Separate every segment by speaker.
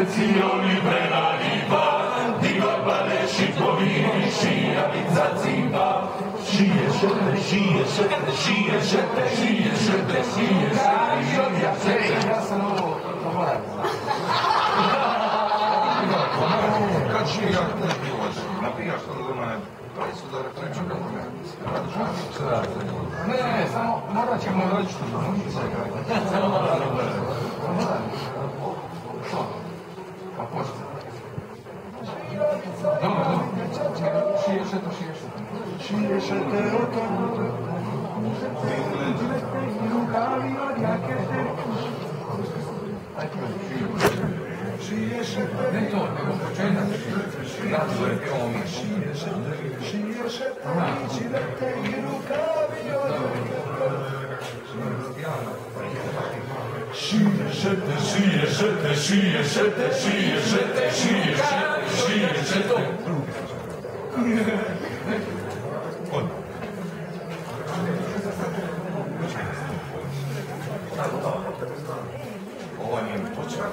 Speaker 1: Zioni prelaliva, di gorbale šipovini, šija vica cipa. Šije šete, šije šete, šije šete, šije šete, šije šete. Ja sam ovo pogodan. Kad šija ne pivaš, napijaš to doma ne. To su da repreću kako ne. Ne, samo morat ćemo doći. Samo morat ćemo doći. Pa počne. Dobro. Šije šete, šije šete. Šije šete, rukavi od jakete. Šije šete. Ne to, nego početak. Šije šete, šije šete, čilete i rukavi od Šije šete, šije šete, šije šete, šije šete, šije šete, šije šete. Ovo nije mi počeo.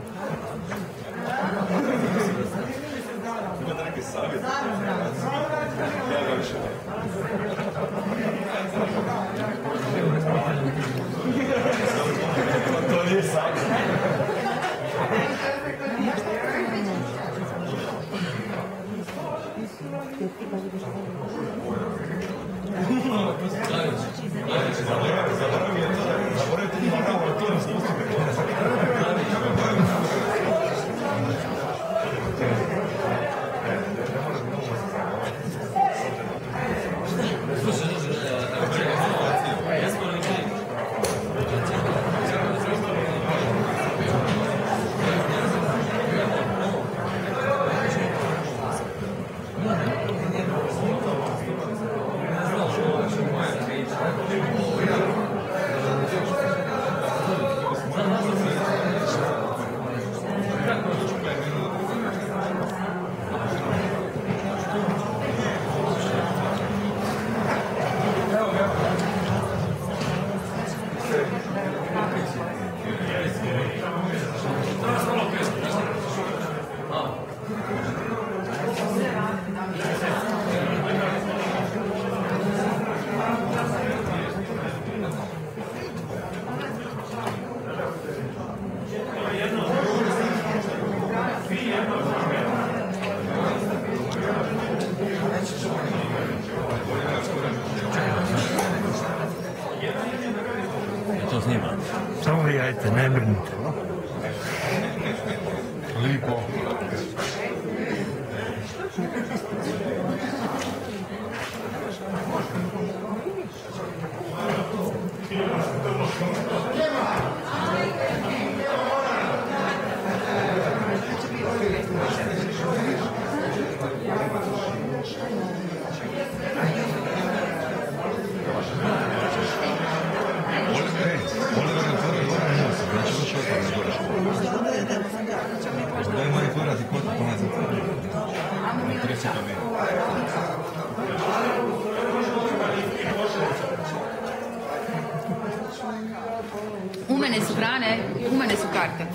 Speaker 1: Ima da neke savjeti. Ja ga više. To nije savjet.
Speaker 2: To snima.
Speaker 3: Samo vi ajte, ne brinite. Lipo.
Speaker 4: U mene su hrane, u mene su karte.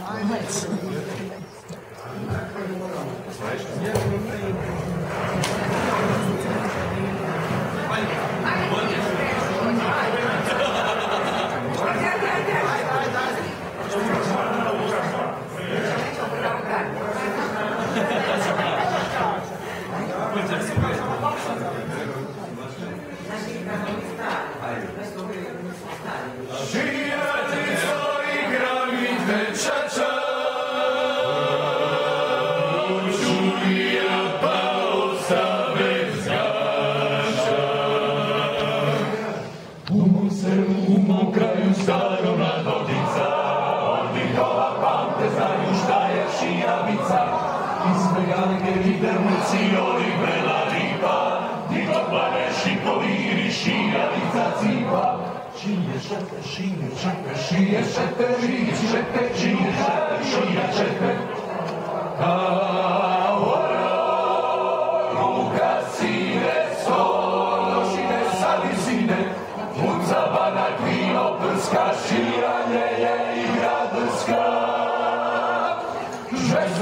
Speaker 1: Širanje je igra drska,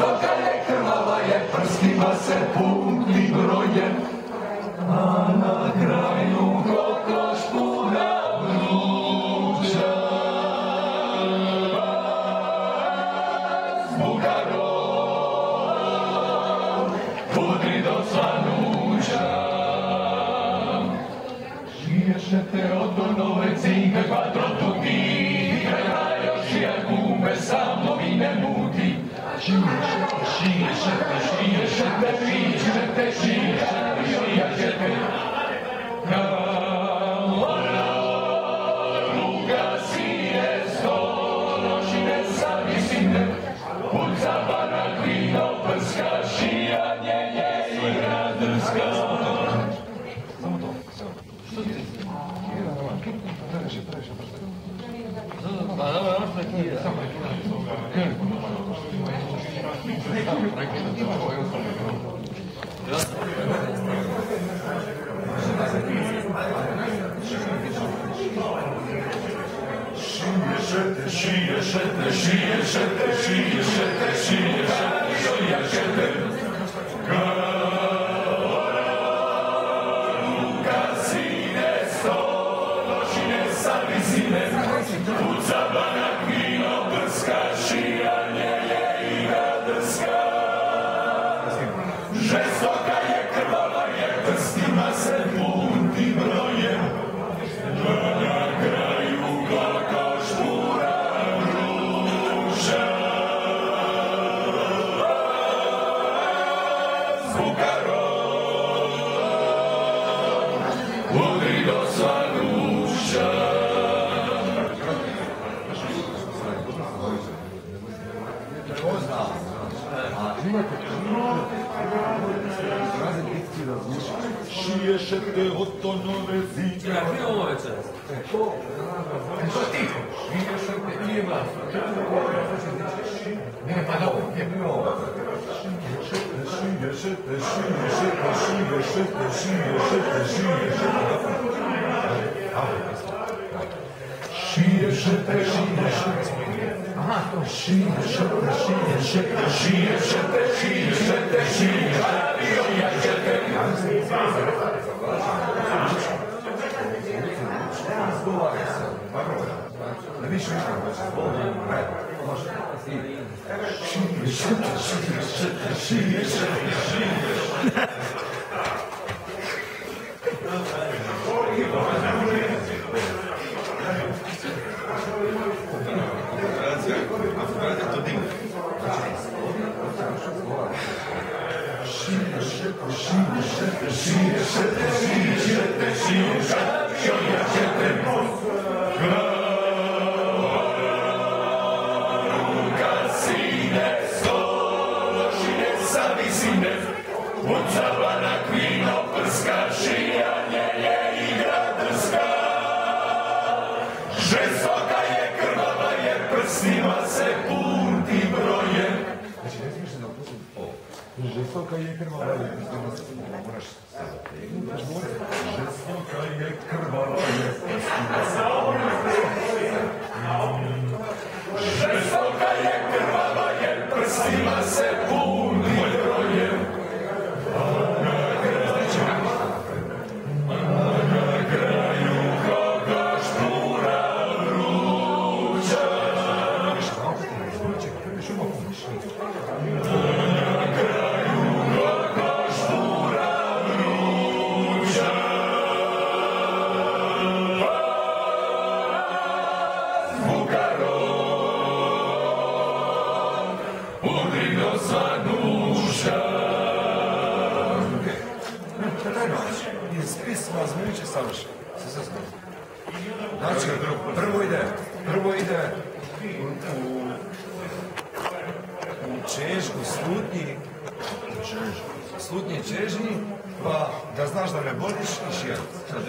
Speaker 5: slutnje čežnji, pa da znaš da ne boliš i šijat.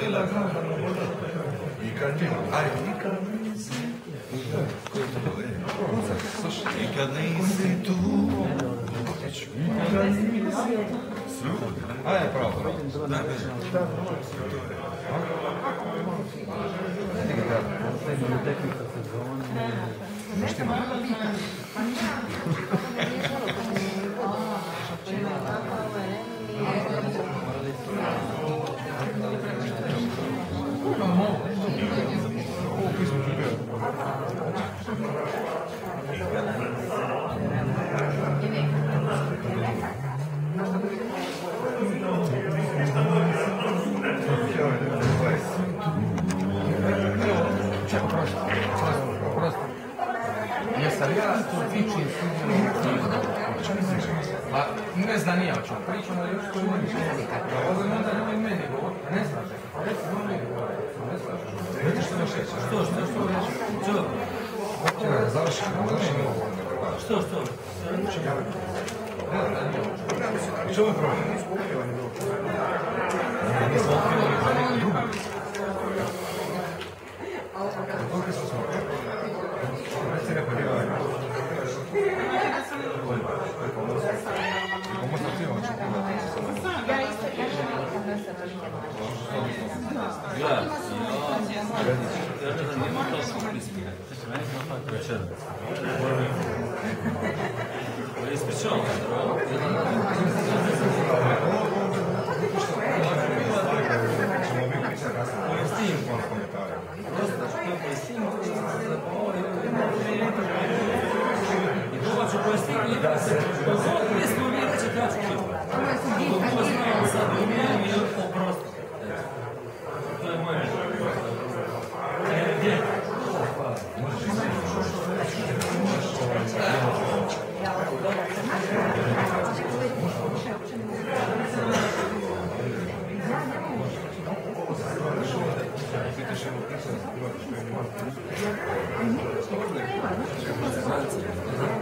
Speaker 5: Nikad nisi tu. Ajde, pravo.
Speaker 6: Jesam ja to tiče
Speaker 5: Ne zna ni ja o čemu pričamo, ali još koji ne bi ovo je onda nemoj meni govoriti, ne slažeš. Ne slažeš. Vidite što još reći? Što reći? Što? Čekaj, završimo ovo. Što? I što je problem? Nismo otkrivali za neku drugu. Koliko smo smo? Reci neko djela. Thank you.